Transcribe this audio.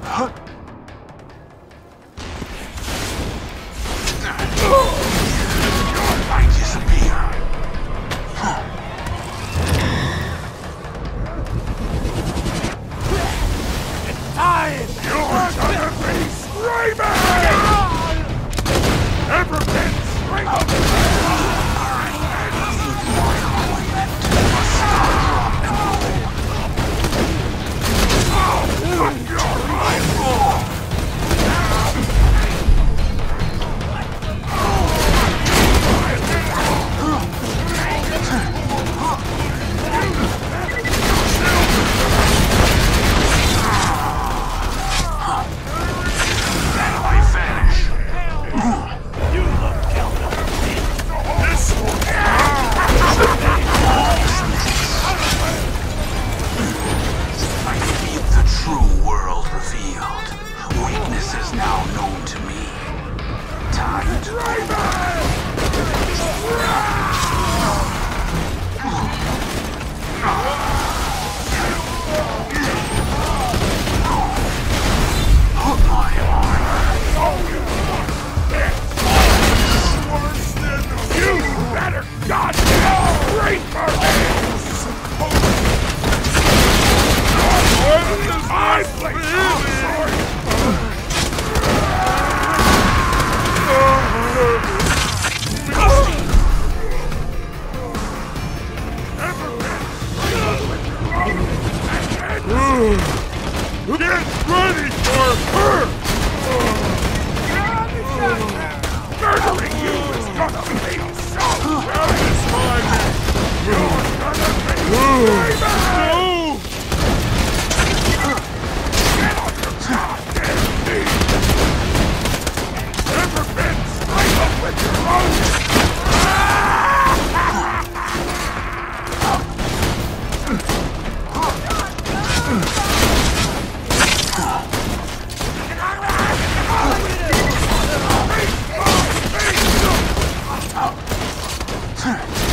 I disappear. It's time! You're gonna be screaming! Ever been screaming? Get ready for her! Murdering you is gonna be so satisfying! You're gonna be screaming! No! Get on your goddamn knees! Ever been screaming with your own? Huh.